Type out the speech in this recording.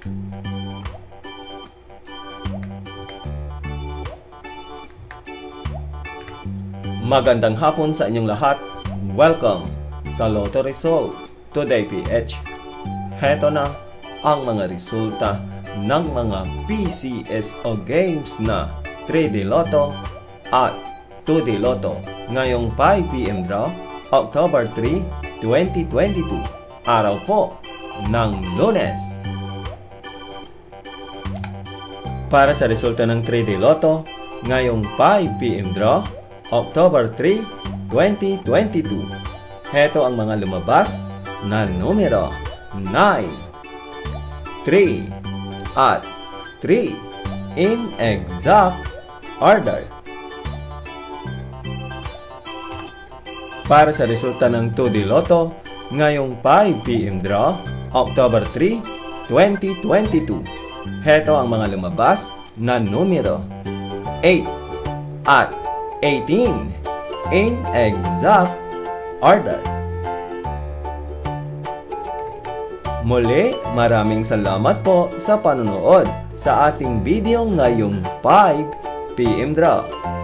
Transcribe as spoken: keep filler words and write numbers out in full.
Magandang hapon sa inyong lahat. Welcome sa Lotto Result Today P H. Heto na ang mga resulta ng mga P C S O games na three D Lotto at two D Lotto ngayong five p m draw, October three, twenty twenty-two, araw po ng Lunes. Para sa resulta ng three D Lotto ngayong five p m draw, October three, twenty twenty-two. Heto ang mga lumabas na numero nine, three, at three in exact order. Para sa resulta ng two D Lotto ngayong five p m draw, October three, twenty twenty-two. Heto ang mga lumabas na numero eight at eighteen in exact order. Muli, maraming salamat po sa panonood sa ating video ngayong five p m draw.